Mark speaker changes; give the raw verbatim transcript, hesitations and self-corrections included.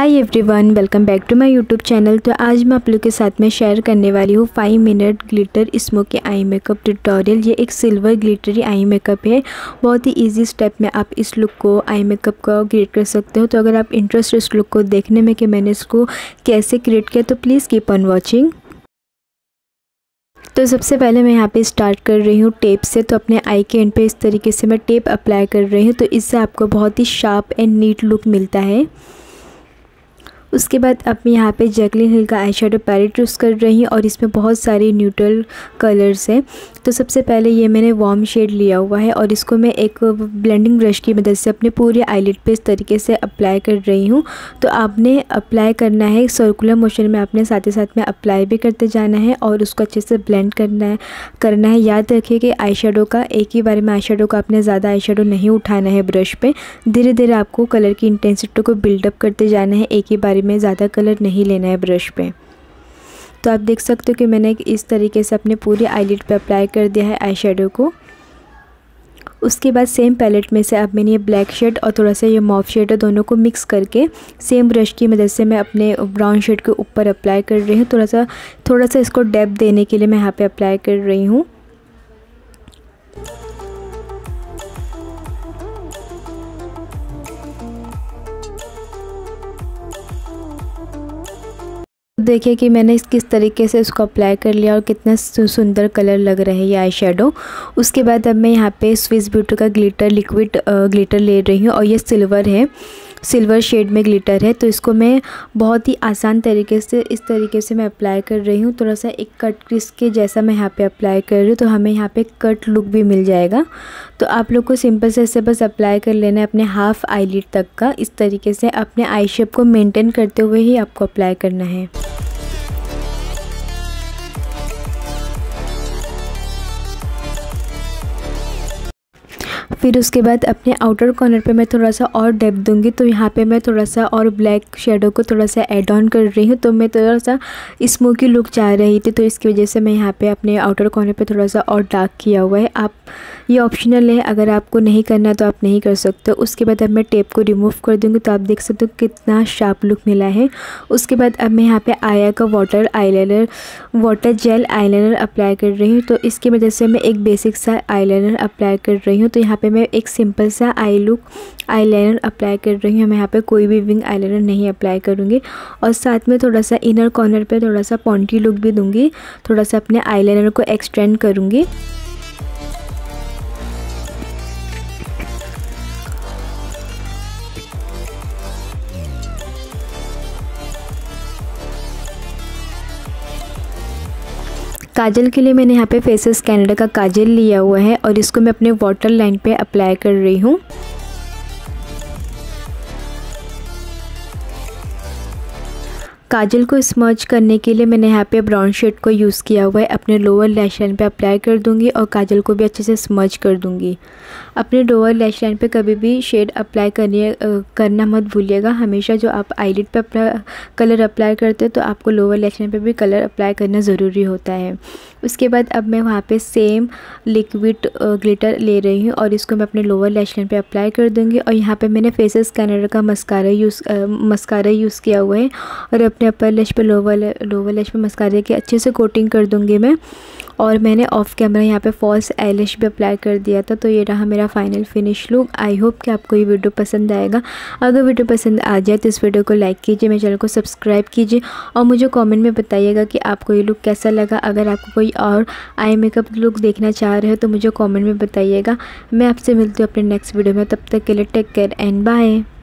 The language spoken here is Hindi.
Speaker 1: Hi everyone, welcome back to my YouTube channel. तो आज मैं आप लोग के साथ में शेयर करने वाली हूँ five minute glitter smoky eye makeup tutorial. ये एक सिल्वर ग्लिटरी आई मेकअप है। बहुत ही इजी स्टेप में आप इस लुक को आई मेकअप का क्रिएट कर सकते हो। तो अगर आप इंटरेस्ट इस लुक को देखने में कि मैंने इसको कैसे क्रिएट किया तो प्लीज़ कीप ऑन वॉचिंग। तो सबसे पहले मैं यहाँ पे स्टार्ट कर रही हूँ टेप से। तो अपने आई के एंड पे इस तरीके से मैं टेप अप्लाई कर रही हूँ। तो इससे आपको बहुत ही शार्प एंड नीट लुक मिलता है। उसके बाद अब मैं यहाँ पे जैकलिन हिल का आई शेडो पैलेट यूज़ कर रही हूँ और इसमें बहुत सारे न्यूट्रल कलर्स हैं। तो सबसे पहले ये मैंने वार्म शेड लिया हुआ है और इसको मैं एक ब्लेंडिंग ब्रश की मदद से अपने पूरे आईलिड पे इस तरीके से अप्लाई कर रही हूँ। तो आपने अप्लाई करना है सर्कुलर मोशन में, आपने साथ ही साथ में अप्लाई भी करते जाना है और उसको अच्छे से ब्लेंड करना है करना है याद रखिए कि आई शेडो का एक ही बार में आई शेडो का आपने ज़्यादा आई शेडो नहीं उठाना है ब्रश पे। धीरे धीरे आपको कलर की इंटेंसिटी को बिल्डअप करते जाना है, एक ही बारी में ज़्यादा कलर नहीं लेना है ब्रश पे। तो आप देख सकते हो कि मैंने इस तरीके से अपने पूरे आईलिड पे अप्लाई कर दिया है आई शेडो को। उसके बाद सेम पैलेट में से अब मैंने ये ब्लैक शेड और थोड़ा सा ये मॉफ शेड है, दोनों को मिक्स करके सेम ब्रश की मदद से मैं अपने ब्राउन शेड के ऊपर अप्लाई कर रही हूँ। थोड़ा सा थोड़ा सा इसको डेप्थ देने के लिए मैं यहाँ पे अप्लाई कर रही हूँ। देखिए कि मैंने इस किस तरीके से इसको अप्लाई कर लिया और कितना सुंदर कलर लग रहा है ये आई शेडो। उसके बाद अब मैं यहाँ पे स्विस ब्यूटी का ग्लिटर लिक्विड ग्लिटर ले रही हूँ और ये सिल्वर है, सिल्वर शेड में ग्लिटर है। तो इसको मैं बहुत ही आसान तरीके से इस तरीके से मैं अप्लाई कर रही हूँ। थोड़ा सा एक कट क्रिस के जैसा मैं यहाँ पे अप्लाई कर रही हूँ, तो हमें यहाँ पे कट लुक भी मिल जाएगा। तो आप लोग को सिंपल से ऐसे बस अप्लाई कर लेना है अपने हाफ आईलिड तक का। इस तरीके से अपने आई शेप को मेंटेन करते हुए ही आपको अप्लाई करना है। फिर उसके बाद अपने आउटर कॉर्नर पे मैं थोड़ा सा और डेप्थ दूंगी। तो यहाँ पे मैं थोड़ा सा और ब्लैक शेडो को थोड़ा सा ऐड ऑन कर रही हूँ। तो मैं थोड़ा सा स्मोकी लुक चाह रही थी, तो इसकी वजह से मैं यहाँ पे अपने आउटर कॉर्नर पे थोड़ा सा और डार्क किया हुआ है। आप ये ऑप्शनल है, अगर आपको नहीं करना तो आप नहीं कर सकते। उसके बाद अब मैं टेप को रिमूव कर दूँगी। तो आप देख सकते हो कितना शार्प लुक मिला है। उसके बाद अब मैं यहाँ पे आया का water eyeliner water gel eyeliner apply कर रही हूँ। तो इसकी वजह से मैं एक बेसिक सा आईलाइनर अप्लाई कर रही हूँ। तो यहाँ पे मैं एक सिंपल सा आई लुक आईलाइनर अप्लाई कर रही हूँ। मैं यहाँ पे कोई भी विंग आईलाइनर नहीं अप्लाई करूँगी और साथ में थोड़ा सा इनर कॉर्नर पे थोड़ा सा पॉन्टी लुक भी दूँगी। थोड़ा सा अपने आईलाइनर को एक्सटेंड करूँगी। काजल के लिए मैंने यहाँ पे फेसेस कैनेडा का काजल लिया हुआ है और इसको मैं अपने वाटर लाइन पे अप्लाई कर रही हूँ। काजल को स्मर्च करने के लिए मैंने यहाँ पे ब्राउन शेड को यूज़ किया हुआ है। अपने लोअर लैश लाइन पे अप्लाई कर दूँगी और काजल को भी अच्छे से स्मर्च कर दूँगी। अपने लोअर लैश लाइन पे कभी भी शेड अप्लाई करने करना मत भूलिएगा। हमेशा जो आप आईलिड पे अपना कलर अप्लाई करते हैं तो आपको लोअर लैश लाइन पे भी कलर अप्लाई करना ज़रूरी होता है। उसके बाद अब मैं वहाँ पे सेम लिक्विड ग्लिटर ले रही हूँ और इसको मैं अपने लोअर लैश लाइन पे अप्लाई कर दूँगी। और यहाँ पे मैंने फेसेस कैनेडा का मस्कारा यूज़ मस्कारा यूज़ किया हुआ है और अपने अपर लैश पे लोअर लोअर लैश पे मस्कारे की अच्छे से कोटिंग कर दूँगी मैं। और मैंने ऑफ कैमरा यहाँ पे फॉल्स आईलैश भी अप्लाई कर दिया था। तो ये रहा मेरा final finish look. I hope कि आपको ये वीडियो पसंद आएगा। अगर वीडियो पसंद आ जाए तो इस वीडियो को लाइक कीजिए, मेरे चैनल को सब्सक्राइब कीजिए और मुझे कमेंट में बताइएगा कि आपको ये लुक कैसा लगा। अगर आपको कोई और आई मेकअप लुक देखना चाह रहे हो तो मुझे कॉमेंट में बताइएगा। मैं आपसे मिलती हूँ अपने नेक्स्ट वीडियो में। तब तक के लिए टेक केयर एंड बाय।